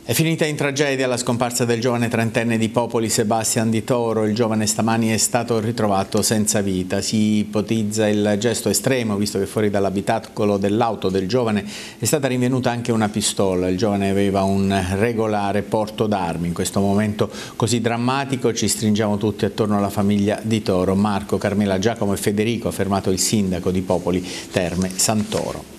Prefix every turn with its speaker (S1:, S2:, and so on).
S1: È finita in tragedia la scomparsa del giovane trentenne di Popoli Sebastian Di Toro. Il giovane stamani è stato ritrovato senza vita. Si ipotizza il gesto estremo, visto che fuori dall'abitacolo dell'auto del giovane è stata rinvenuta anche una pistola. Il giovane aveva un regolare porto d'armi. In questo momento così drammatico ci stringiamo tutti attorno alla famiglia Di Toro. Marco, Carmela, Giacomo e Federico, ha affermato il sindaco di Popoli Terme Santoro.